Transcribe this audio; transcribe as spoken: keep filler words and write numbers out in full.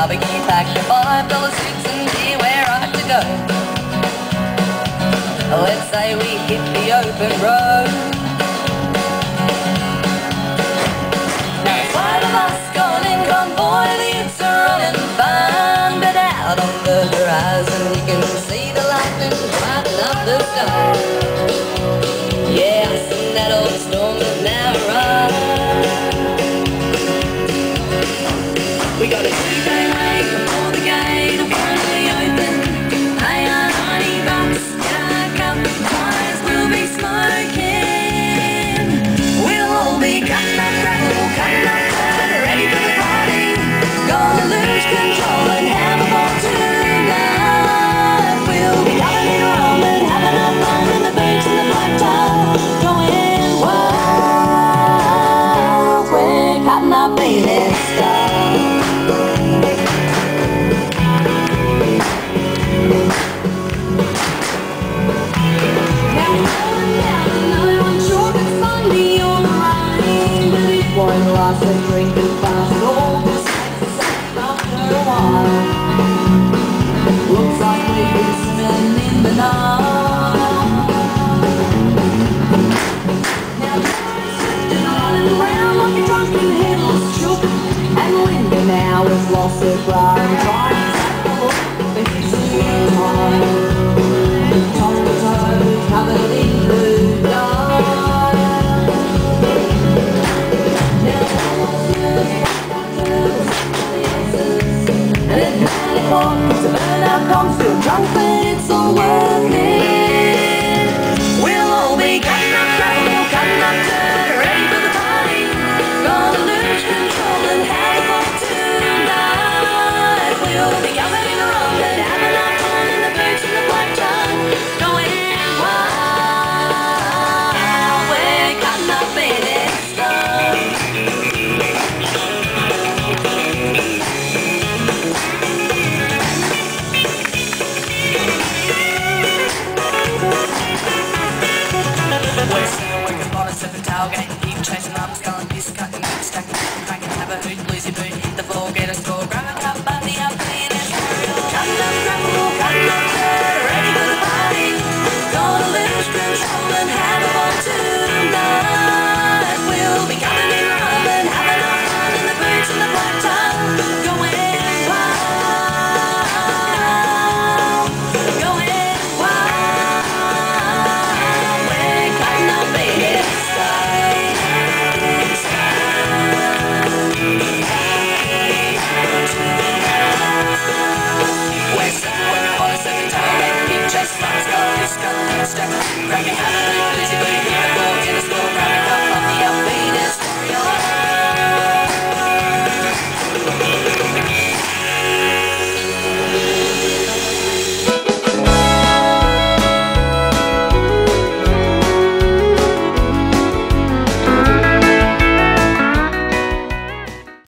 barbecue, pack your five dollar suits and gear, we're right to go. Let's say we hit the open road. Now it's five of us gone in convoy, the youths are running fine, but out on the horizon you can see the lightning lighting up the sky. Yeah, I've seen that old storm that now arrives. We got a two-day wait before the gate will finally open. Pay our ninety bucks, get our cup of tires, we'll be smoking. We'll all be cutting up gravel, cutting up dirt, ready for the party. Gonna lose control and have a ball tonight. We'll be loving it around and having our fun in the beach and the black tile. Going wild, we're cutting up baby style. Won't last and drink and fast, it all just takes a second after a while. Looks like we've been smelling in the night. Now Johnny's drifting running around like a drunken headless chook, and Linda now has lost her bra and trying to take a look for his new time. Top to toe covered in blue dye. And at nine o'clock, it's a burnout, I'm still drunk, but it's all worth it.